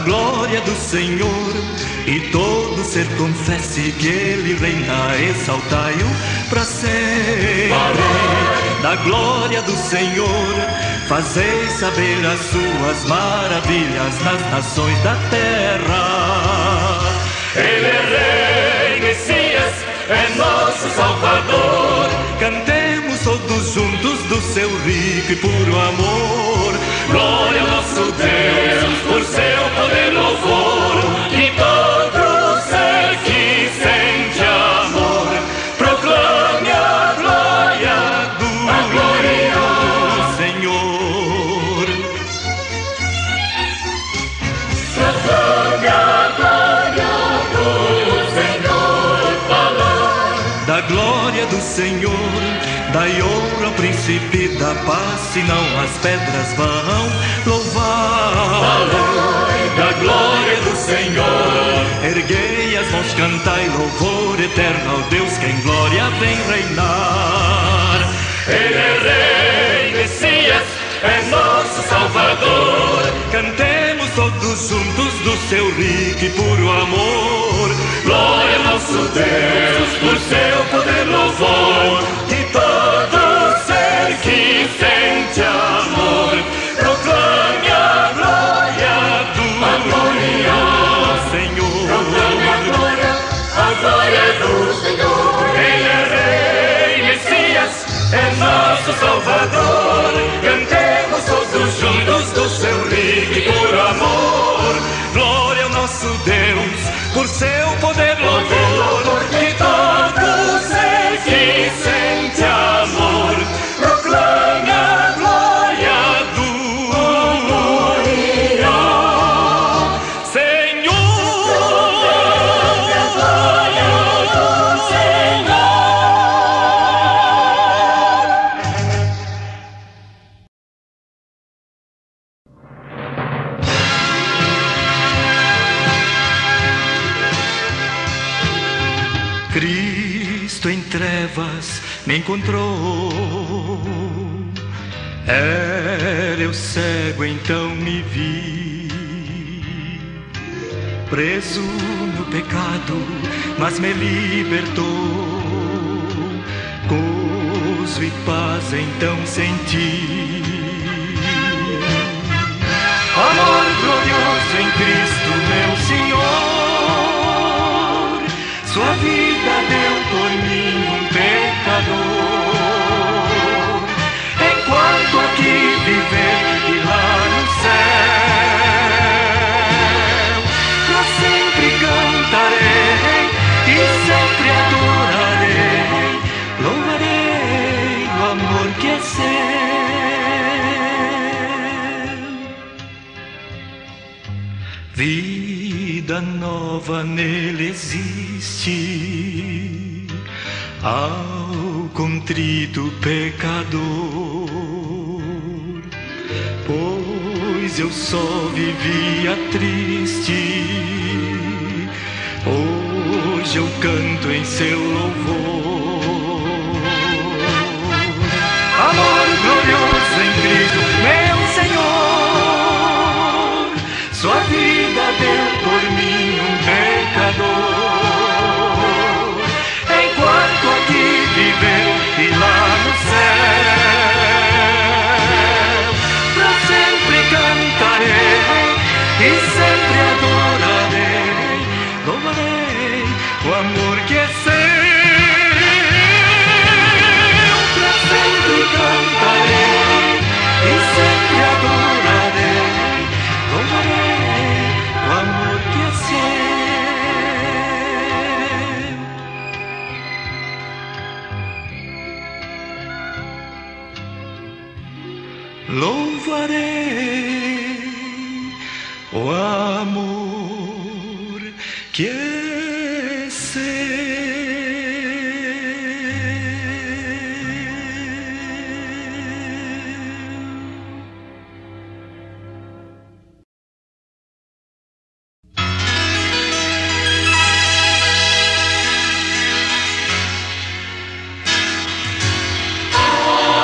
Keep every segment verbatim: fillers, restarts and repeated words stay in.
glória do Senhor, e todo ser confesse que Ele reina, exaltai-o para sempre. Da glória do Senhor, fazei saber as suas maravilhas nas nações da terra. Ele é Rei, Messias, é nosso Salvador. Cantemos todos juntos do seu rico e puro amor. Glória ao nosso Deus, por seu poder e louvor. E todo ser que sente amor proclame a glória do, a glória do Senhor. Proclame a glória do Senhor. Falar da glória do Senhor, dai ouro ao príncipe da paz, senão as pedras vão louvar. Falai da glória do Senhor, erguei as mãos, cantai louvor eterno ao Deus que em glória vem reinar. Ele é Rei, Messias, é nosso Salvador. Cantemos todos juntos do seu rico e puro amor. Glória ao nosso Deus, por seu poder e louvor. De todo ser que sente amor, proclame a glória do, a glória do Senhor. Proclame a glória, a glória do Senhor. Ele é Rei, Messias, é nosso Salvador. Cantemos todos juntos do seu rico e puro amor. Glória ao nosso Deus, por seu poder e louvor. De todo ser que sente amor, proclame a glória do, Senhor. Proclame a glória do Senhor. Cristo em trevas me encontrou. Era eu cego, então me vi, preso no pecado, mas me libertou. Gozo e paz então senti. Amor glorioso em Cristo meu Senhor, sua vida deu por mim um pecador. Enquanto aqui viver e lá no céu, pra sempre cantarei e sempre adorarei. Louvarei o amor que é seu. Vida nova nele existe ao contrito pecador, pois eu só vivia triste. Hoje eu canto em seu louvor. Amor glorioso em Cristo meu Senhor, sua vida deu por mim um pecador. Enquanto aqui viveu e lá no céu, pra sempre cantarei e sempre adorarei. Louvarei o amor que é seu. Pra sempre cantarei e sempre adorarei. Louvarei o amor que é seu. Louvarei o amor que é seu.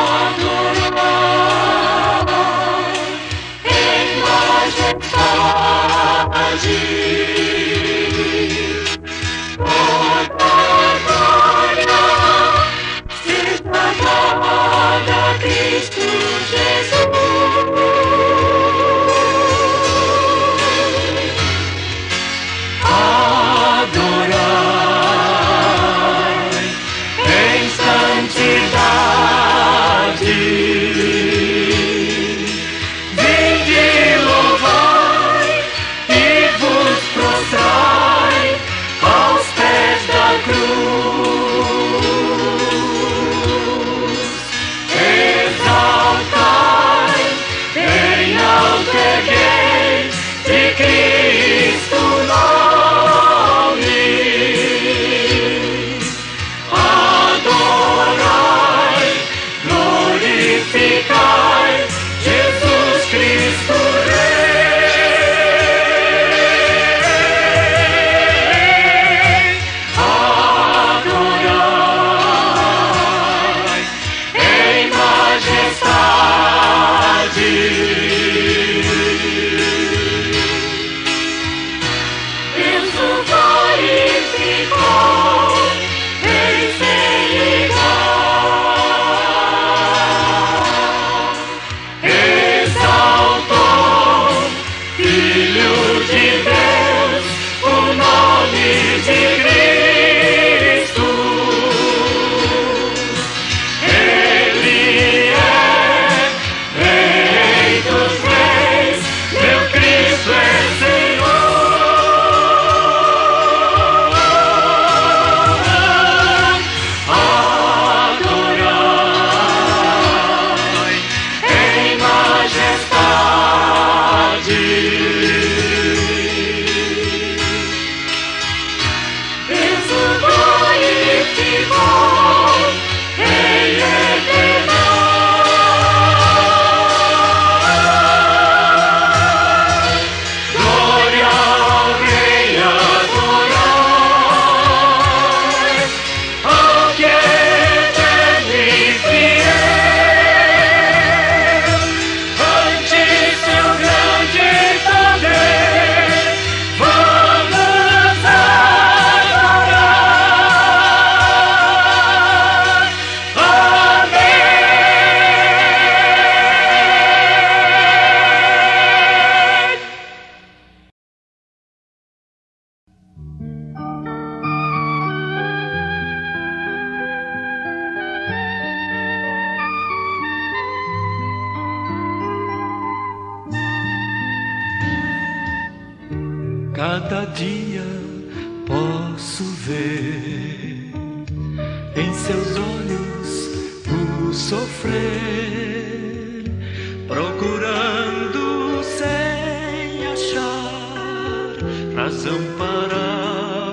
Em majestade Cada dia posso ver em seus olhos o sofrer, procurando sem achar razão para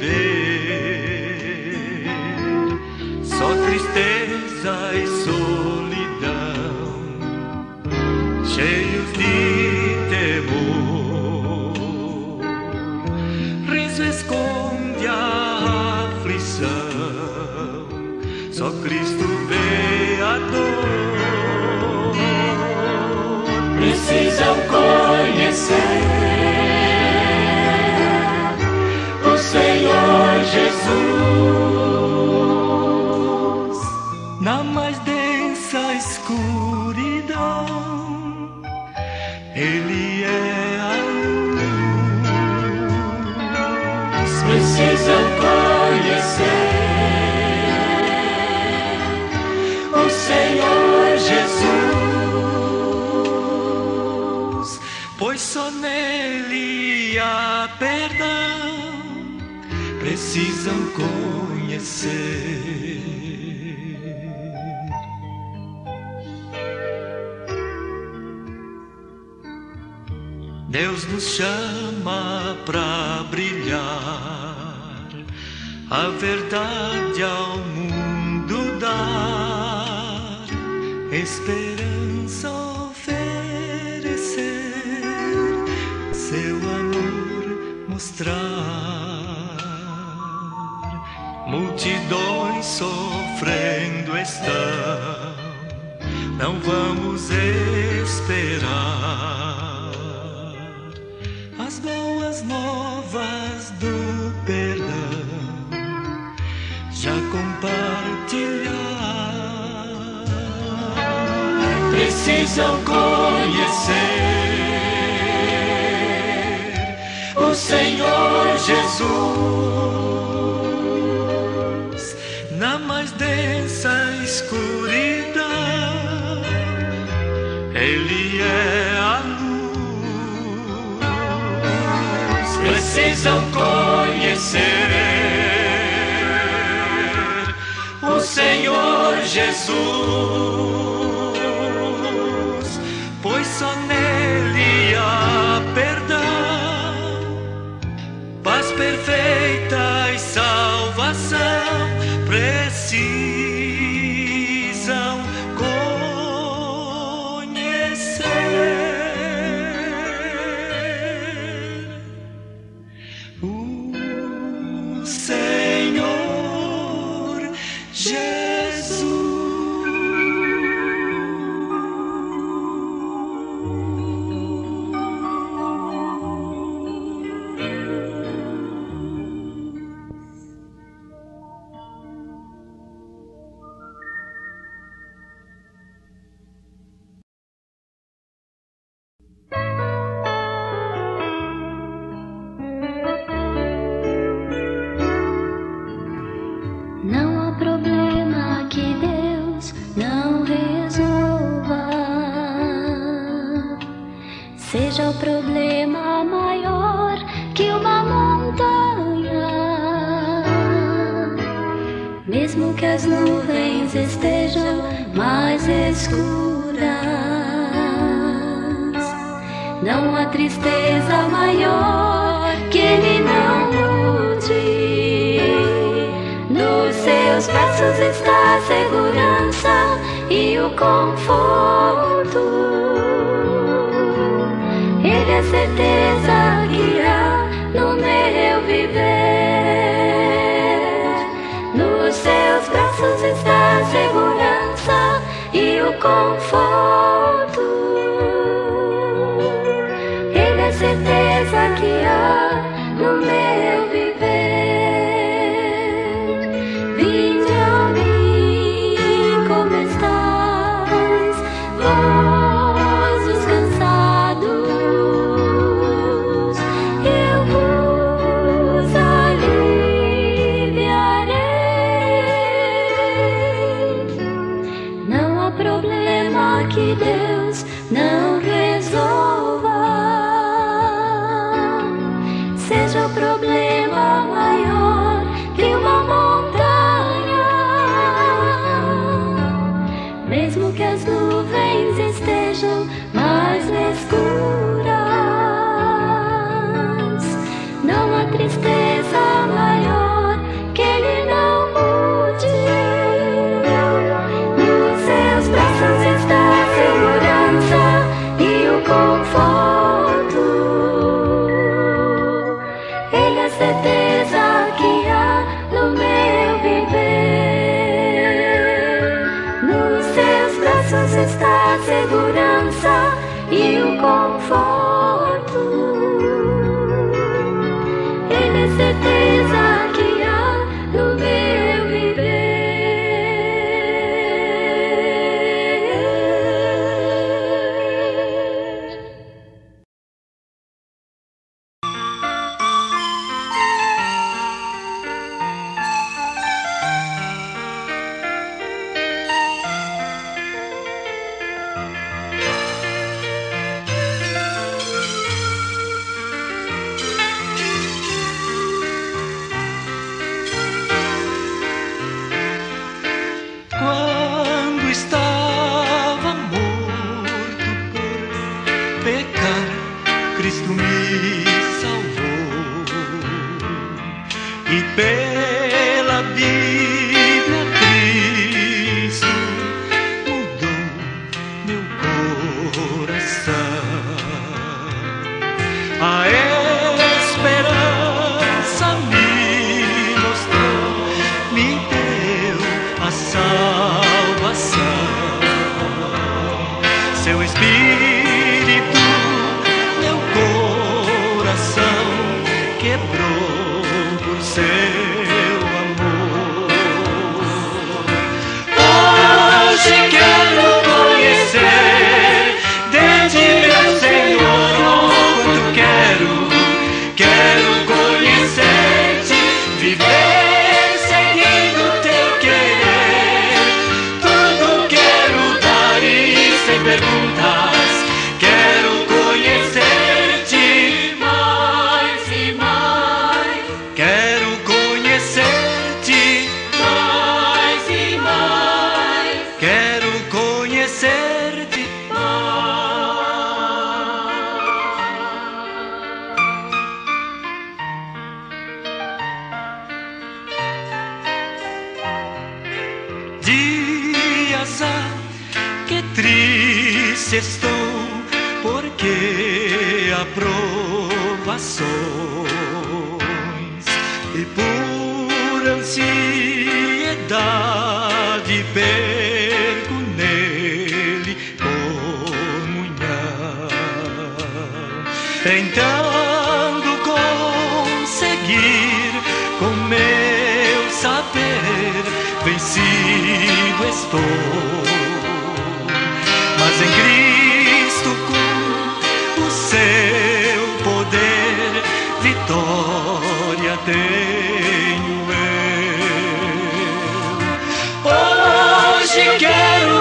viver. Só tristeza e solidão, cheios de temor. Esconde a aflição, só Cristo vê a dor. Precisam conhecer o Senhor Jesus. Na mais densa escuridão, Ele é a precisam conhecer o Senhor Jesus, pois só nele há perdão. Precisam conhecer. Deus nos chama pra brilhar, a verdade ao mundo dar, esperança oferecer, seu amor mostrar. Multidões sofrendo estão, não vamos esperar. As precisam conhecer o Senhor Jesus. Na mais densa escuridão, Ele é a luz. Precisam conhecer o Senhor Jesus, pois só nele há perdão, paz perfeita e salvação. Precisam conhecer o Senhor Jesus. Não há problema que Deus não resolva, seja o problema maior que uma montanha, mesmo que as nuvens estejam mais escuras. Não há tristeza maior que Ele não mude. Nos seus braços está a segurança e o conforto. Ele é certeza que há no meu viver. Nos seus braços está a segurança e o conforto. Ele é certeza que há no meu viver. Que Deus não resolva, seja o problema maior que uma montanha, mesmo que as nuvens estejam mais escuras. Não há tristeza maior que Ele não mude. Nos seus braços está e o conforto. Ele é certeza que há no meu viver. Nos seus braços está a segurança e o conforto. Ele é certeza que há no meu viver. Quando estava morto por pecar, Cristo me salvou, e pela Bíblia Cristo mudou meu coração. A esperança me mostrou, me deu a salvação. Seu Espírito, meu coração quebrou por seu amor. Hoje quero conhecer conhecer-te dias há que triste estou, porque há provações e por ansiedade perco nele comunhão, tentando conseguir com meu saber vencido estou, mas em Cristo com o seu poder vitória tenho eu. Hoje quero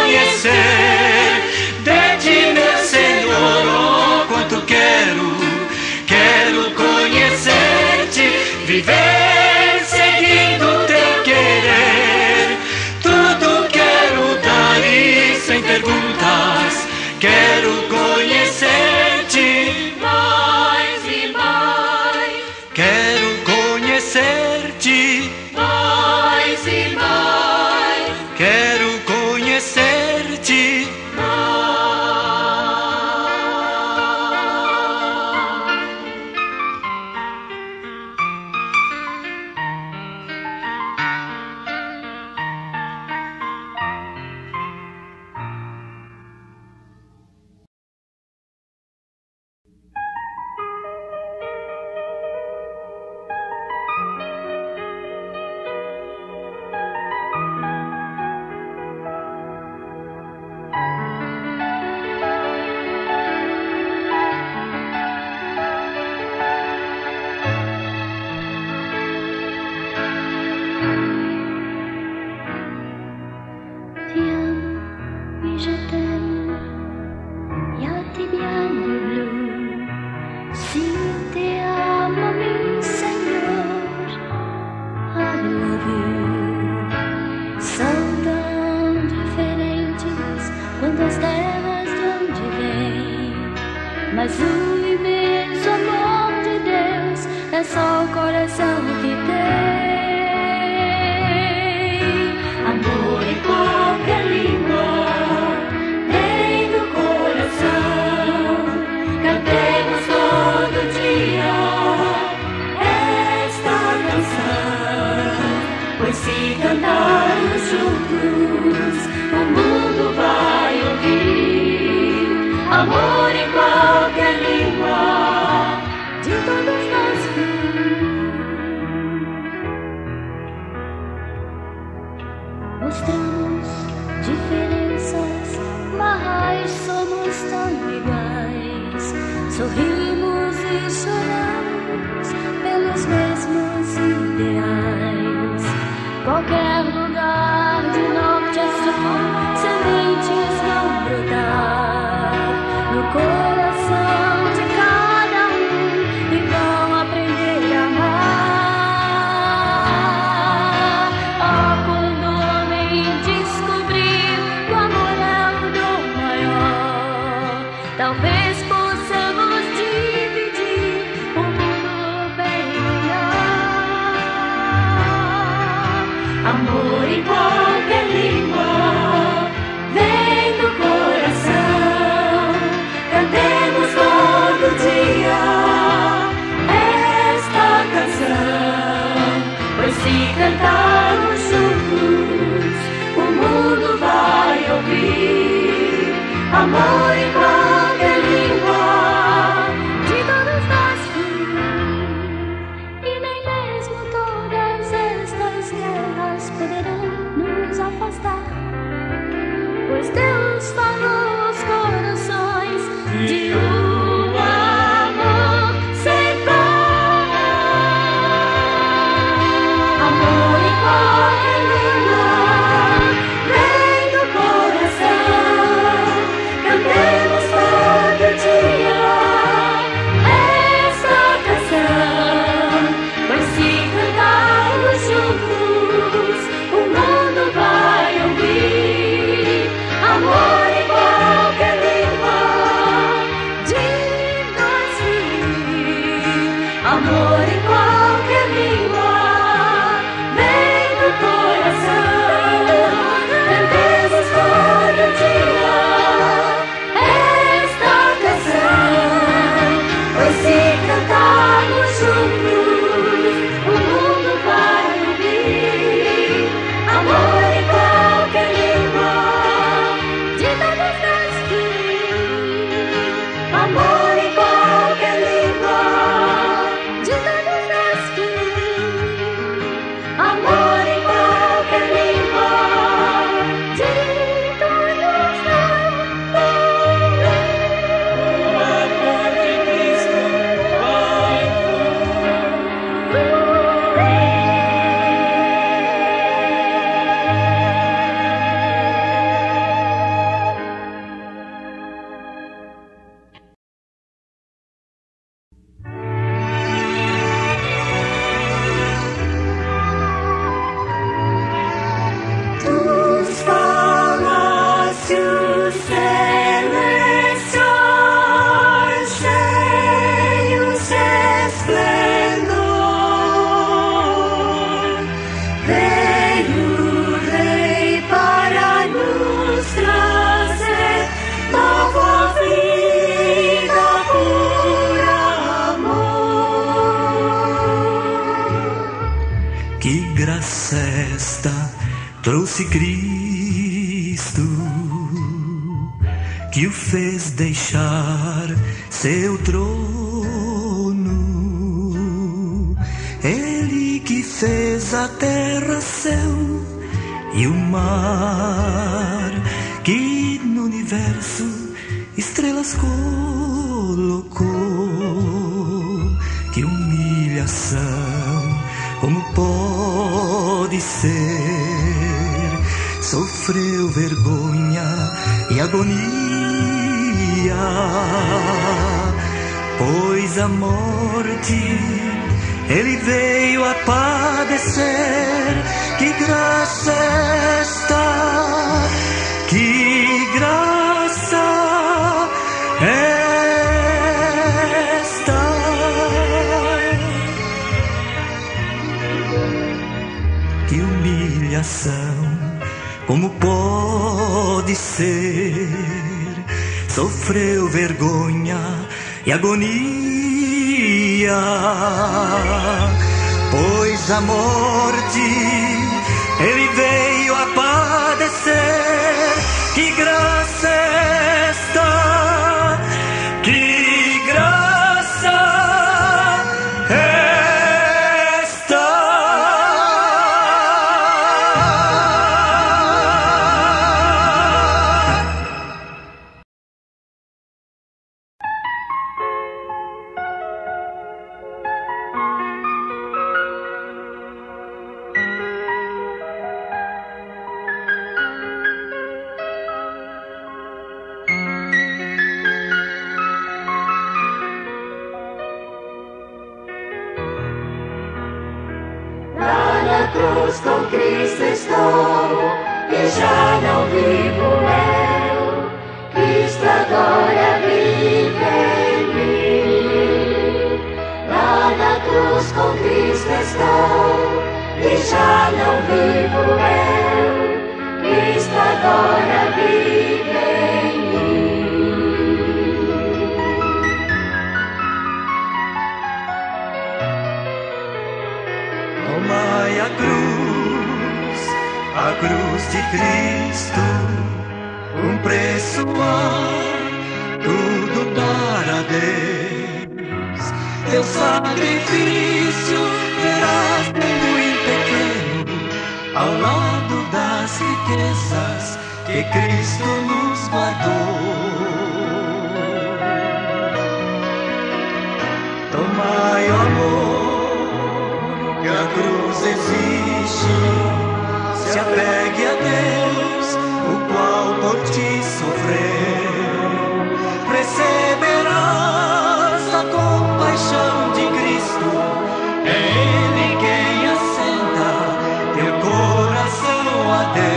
conhecer de ti, meu Senhor, oh, quanto quero, quero conhecer-te, viver seguindo teu querer, tudo quero dar e sem perguntas, quero conhecer-te mais e mais, quero conhecer-te mais e mais, quero conhecer-te amor. trouxe Cristo, que o fez deixar seu trono. Ele que fez a terra, céu e o mar, que no universo estrelas colocou. Que humilhação, como pode ser? Sofreu vergonha e agonia, pois a morte ele veio a padecer. Que graça esta, que graça esta. Que humilhação, como pode ser? Sofreu vergonha e agonia, pois a morte ele veio a padecer. Que graça esta, que graça esta. Com Cristo estou e já não vivo eu, Cristo agora vive em mim. Lá na cruz com Cristo estou e já não vivo eu, Cristo agora vive em mim. Tomai a cruz, a cruz de Cristo, um preço a tudo dar a Deus. Teu sacrifício verás muito pequeno ao lado das riquezas que Cristo nos guardou. Tomai o amor que a cruz exige, se apegue a Deus, o qual por ti sofreu. Receberás a compaixão de Cristo, é Ele quem assenta teu coração a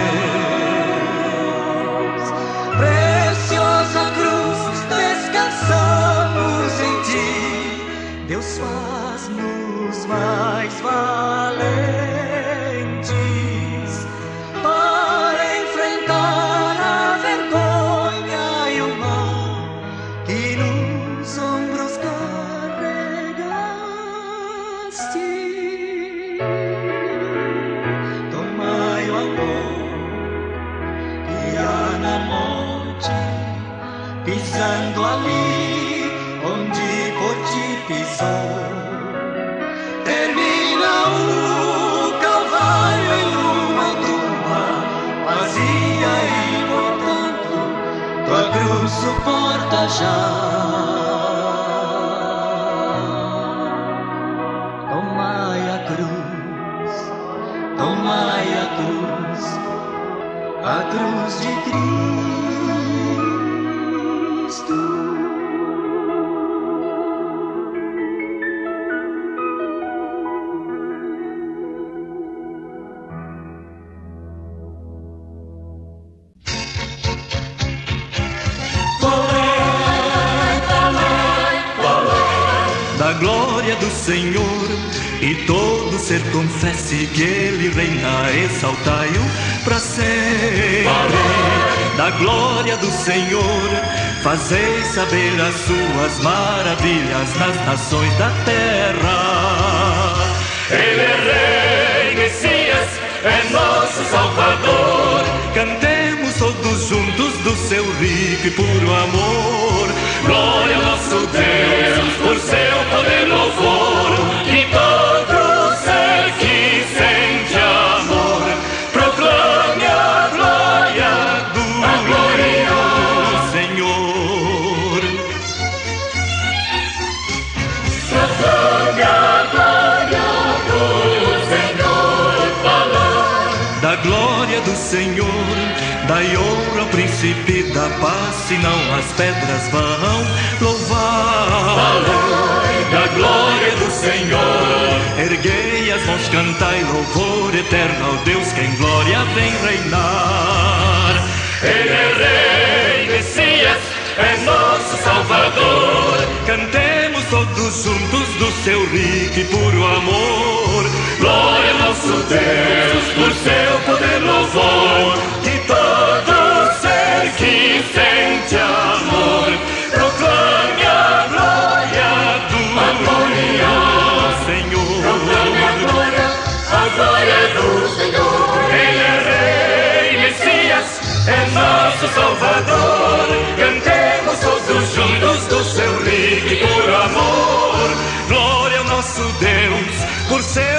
Deus. Preciosa cruz, descansamos em ti, Deus faz-nos mais valentes para enfrentar a vergonha e o mal que nos ombros carregaste. Tomai o amor que há na morte, pisando ali onde por ti pisou. Termina o Calvário em uma tumba vazia e, portanto, tua cruz suporta já. Tomai a cruz, tomai a cruz, a cruz de Cristo. Da glória do Senhor, e todo ser confesse que Ele reina, exaltai-o para sempre. Da glória do Senhor, fazei saber as suas maravilhas nas nações da terra. Ele é Rei, Messias, é nosso Salvador. Cantemos todos juntos do seu rico e puro amor. Glória ao nosso Deus, por seu poder e louvor. Que todo ser que sente amor proclame a glória do, a glória do Senhor. Proclame a glória do Senhor, falar da glória do Senhor. Dai honra ao príncipe da paz, senão as pedras vão louvar. Falai da glória do Senhor. Erguei as mãos, cantai louvor eterno ao Deus que em glória vem reinar. Ele é Rei, Messias, é nosso Salvador. Cantemos todos juntos do seu rico e puro amor. Glória ao nosso Deus, por seu poder e louvor. Que todo ser que sente amor proclame a glória do, a glória do Senhor. Proclame a glória, a glória do Senhor. Ele é Rei, Messias, é nosso Salvador. Cantemos todos juntos do seu rico e puro amor. Glória ao nosso Deus, por seu